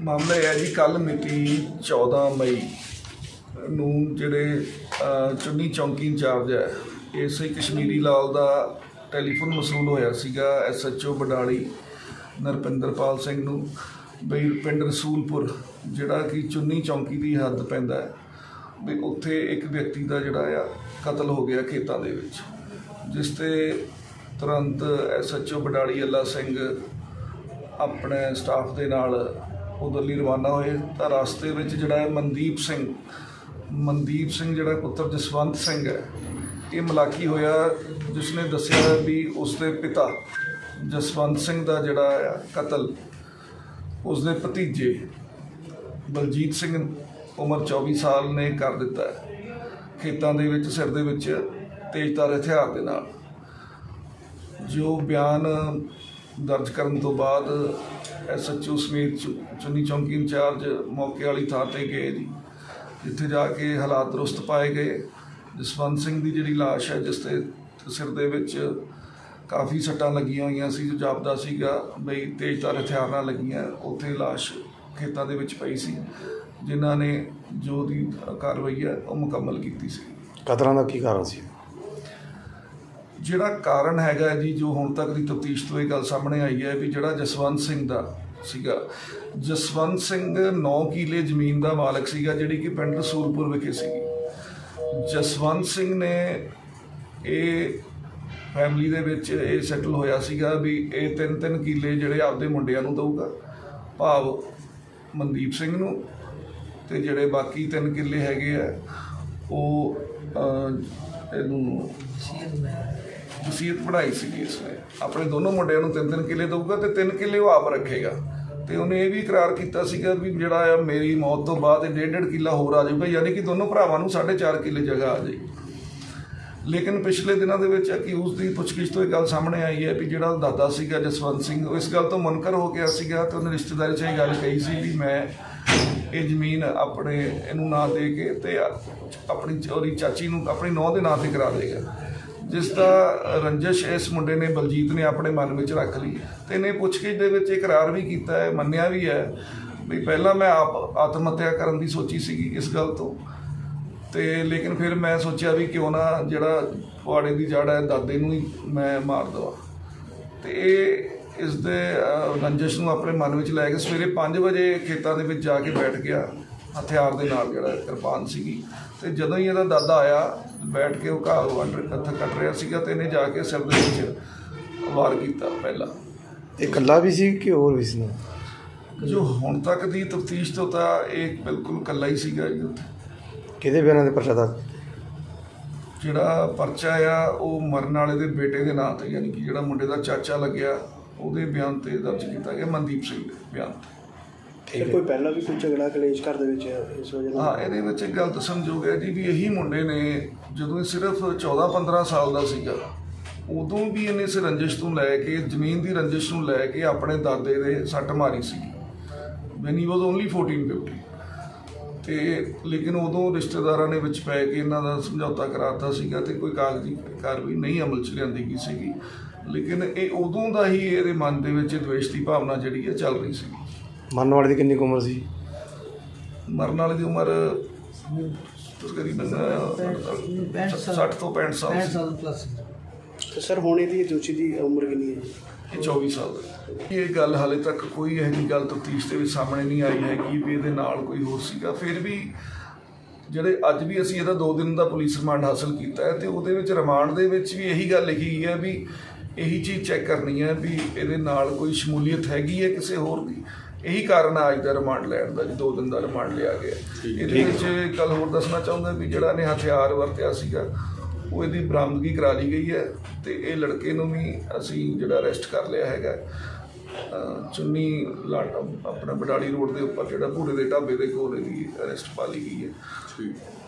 मामला यह है जी, कल मिति 14 मई नूं जिहड़े चुन्नी चौंकी इंचार्ज है एसआई कश्मीरी लाल का टैलीफोन वसूल होया सीगा SHO बडाली नरपिंदरपाल सिंह नूं बई पिंड रसूलपुर जिहड़ा कि चुन्नी चौंकी की हद पैंदा है भी उत्थे एक व्यक्ति का जिहड़ा आ कतल हो गया खेतों दे विच, जिस ते तुरंत SHO बडाली अल्ला सिंह अपने स्टाफ के नाल उधर लिए रवाना होए। तो रास्ते में जिहड़ा मनदीप सिंह जिहड़ा पुत्र जसवंत सिंह है ये मलाकी होया, जिसने दस्सिया भी उसके पिता जसवंत सिंह का जिहड़ा कतल उसके भतीजे बलजीत सिंह उम्र 24 साल ने कर दिता है खेतों के विच सिर दे विच तेजधार हथियार के नाल। जो बयान दर्ज करने तो बाद SHO समेत चुन्नी चौंकी इंचार्ज मौके वाली थां ते गए जी, जिथे जाके हालात दुरुस्त पाए गए। जसवंत सिंह की जिहड़ी लाश है जिसते सिर दे विच काफ़ी सट्टां लगियां होईयां सी, जो जापदा सीगा बई तेजधार हथियार नाल लगियां, उत्थे लाश खेतों के विच पई सी, जिन्हां ने जो दी कार्रवाई है वो मुकम्मल की सी। कतलां दा की कारण सी? जिहड़ा कारण हैगा जी, जो हुण तक की तफ्तीश तो ये गल सामने आई है भी जिहड़ा जसवंत सिंह दा सीगा, जसवंत सिंह 9 किले जमीन का मालक सीगा जिहड़ी कि पिंड रसूलपुर विखे सीगी। जसवंत सिंह ने ये फैमिली दे विच ये सैटल होया सीगा भी ये 3-3 किले जिहड़े आपदे मुंडिਆਂ ਨੂੰ दऊगा, भाव मनदीप सिंह नूं, ते जिहड़े बाकी 3 किले हैगे आ वो वसीयत बनाई सी इसने अपने दोनों मुंडिਆਂ ਨੂੰ 3-3 किले दूगा तो 3 किले वो आप रखेगा। तो उन्हें यह भी इकरार किया भी जिहड़ा मेरी मौत तो बाद 1.5 किला होर आ जाएगा, यानी कि दोनों भरावां नूं 4.5 किले जगह आ जाएगी। लेकिन पिछले दिनों के अक्यूज की पुछगिछ तो एक गल सामने आई है भी जिहड़ा दादा सीगा जसवंत सिंह इस गल तो मुनकर हो गया सीगा, तो उन्हें रिश्तेदारी से गल कही सी भी मैं ये जमीन अपने इनू ना दे के ते अपनी चोरी चाची नूं अपनी नौं दे नां ते करा देगा, जिसका रंजिश इस मुंडे ने बलजीत ने अपने मन में रख ली। तो इन्हें पुछगिछ दे विच इकरार भी किया है, मन्निया भी है भी पहला मैं आप आत्म हत्या करने की सोची सी इस गल तो लेकिन फिर मैं सोचा भी क्यों ना जिहड़ा पुआड़े की जड़ है दादे नूं ही मैं मार दवा। तो ये इस दे रंजिश नूं अपने मन में लै के सवेरे 5 बजे खेतों के जाके बैठ गया हथियार के नाल जिहड़ा किरपान सीगी। तो जदों ही इहदा दादा आया बैठ के घाह कट रहा सीगा ते इहने जाके सिर दे विच वार किया पहला। इकल्ला भी सी कि होर भी सी? जो हुण तक दी तफ्तीश तो एक बिल्कुल कल्ला ही सीगा जी। उत्थे किहदे बयानां ते परचा दर्ज? जिहड़ा परचा आ वो मरन वाले दे बेटे के नां ते, यानी कि जिहड़ा मुंडे दा चाचा लग्या ਉਹਦੇ ਬਿਆਨ ਤੇ दर्ज किया गया मनदीप सिंह ਦੇ ਬਿਆਨ ਤੇ। कोई पहला भी कोई झगड़ा कलेश घर ਦੇ ਵਿੱਚ ਇਸ ਵਜ੍ਹਾ हाँ ਇਹਦੇ ਵਿੱਚ ਇੱਕ ਗੱਲ ਦੱਸਣਯੋਗ ਹੈ ਜੀ ਵੀ ਇਹੀ ਮੁੰਡੇ ਨੇ ਜਦੋਂ ਇਹ ਸਿਰਫ 14-15 ਸਾਲ ਦਾ ਸੀਗਾ ਉਦੋਂ ਵੀ ਇਹਨੇ ਇਸ ਰੰਜਿਸ਼ ਤੋਂ ਲੈ ਕੇ ਜ਼ਮੀਨ ਦੀ ਰੰਜਿਸ਼ ਨੂੰ ਲੈ ਕੇ ਆਪਣੇ ਦਾਦੇ ਦੇ ਸੱਟ ਮਾਰੀ ਸੀ ਵੈਨ ਹੀ ਵਾਜ਼ ਓਨਲੀ 14-15 ਤੇ ਲੇਕਿਨ ਉਦੋਂ ਰਿਸ਼ਤੇਦਾਰਾਂ ਨੇ ਵਿੱਚ ਪੈ ਕੇ ਇਹਨਾਂ ਦਾ ਸਮਝੌਤਾ ਕਰਾਤਾ ਸੀਗਾ ਤੇ ਕੋਈ ਕਾਗਜ਼ੀ ਕਾਰਵਾਈ ਨਹੀਂ ਅਮਲ 'ਚ ਲਿਆਂਦੀ ਗਈ ਸੀਗੀ। लेकिन ये उदों का ही ये मन के द्वेष की भावना जी चल रही सी। मरन वाले की कितनी उम्र सी? मरन वाले की उम्र तकरीबन 60 तो 65 साल प्लस। तो सर होने की दोषी की उम्र कितनी है? ये 24 साल। ये गल हाले तक कोई यही गल तफ्तीश के सामने नहीं आई हैगी भी ये नाल कोई होर सीगा। फिर भी ਜਿਹੜੇ ਅੱਜ भी ਅਸੀਂ ਇਹਦਾ 2 दिन का पुलिस रिमांड हासिल किया है तो वो रिमांड के भी यही गल लिखी गई है भी यही चीज़ चैक करनी है भी ये कोई शमूलीयत हैगी है किसी होर की, यही कारण है अज का रिमांड लैन का जी 2 दिन का रिमांड लिया गया। ये गल होर दसना चाहूँगा भी जिहड़ा ने हथियार वरत्या सीगा वो इसकी बरामदगी करा ली गई है तो ये लड़के नूं भी असीं जिहड़ा अरैसट कर लिया है। चुन्नी लाट अपना बडाली रोड के उपर जिहड़ा भूरे के ढाबे के कोल अरैसट पा ली गई है।